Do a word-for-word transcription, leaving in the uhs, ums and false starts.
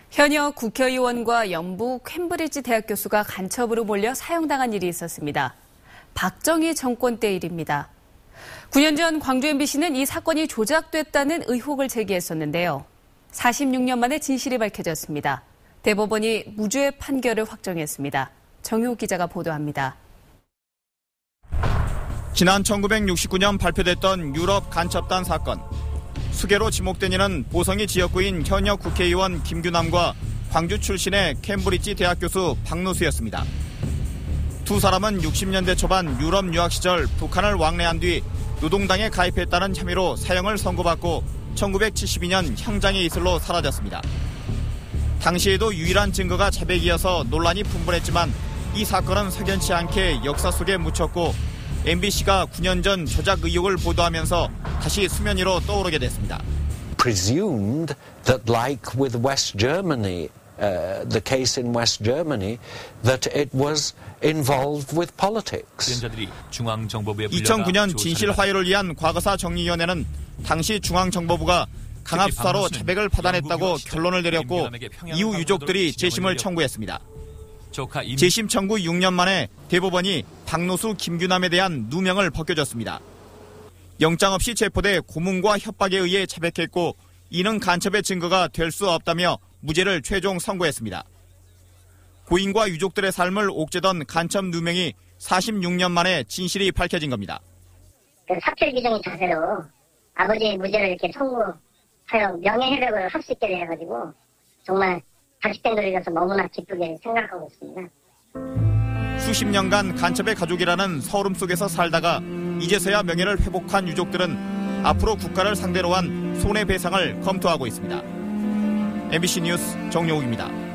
현역 국회의원과 연부 캠브리지 대학 교수가 간첩으로 몰려 사형당한 일이 있었습니다. 박정희 정권 때 일입니다. 구 년 전 광주 엠비씨는 이 사건이 조작됐다는 의혹을 제기했었는데요. 사십육 년 만에 진실이 밝혀졌습니다. 대법원이 무죄 판결을 확정했습니다. 정효 기자가 보도합니다. 지난 천구백육십구 년 발표됐던 유럽 간첩단 사건. 수괴로 지목된 이는 보성이 지역구인 현역 국회의원 김규남과 광주 출신의 캠브리지 대학 교수 박노수였습니다. 두 사람은 육십 년대 초반 유럽 유학 시절 북한을 왕래한 뒤 노동당에 가입했다는 혐의로 사형을 선고받고 천구백칠십이 년 형장에 이슬로 사라졌습니다. 당시에도 유일한 증거가 자백이어서 논란이 분분했지만 이 사건은 석연치 않게 역사 속에 묻혔고 엠비씨가 구 년 전 조작 의혹을 보도하면서 다시 수면 위로 떠오르게 됐습니다. Presumed that, like with West Germany, uh, the case in West Germany, that it was involved with politics. 이천구 년 진실 화해를 위한 과거사 정리위원회는 당시 중앙정보부가 강압 수사로 자백을 파단했다고 결론을 내렸고 이후 유족들이 재심을 청구했습니다. 재심 청구 육 년 만에 대법원이 박노수, 김규남에 대한 누명을 벗겨줬습니다. 영장 없이 체포돼 고문과 협박에 의해 자백했고 이는 간첩의 증거가 될 수 없다며 무죄를 최종 선고했습니다. 고인과 유족들의 삶을 옥죄던 간첩 누명이 사십육 년 만에 진실이 밝혀진 겁니다. 그 사필 규정의 자세로 아버지의 무죄를 이렇게 청구하여 명예회복을 할 수 있게 돼가지고 정말 자식된 돌이라서 너무나 기쁘게 생각하고 있습니다. 수십 년간 간첩의 가족이라는 서름 속에서 살다가 이제서야 명예를 회복한 유족들은 앞으로 국가를 상대로 한 손해배상을 검토하고 있습니다. 엠비씨 뉴스 정용욱입니다.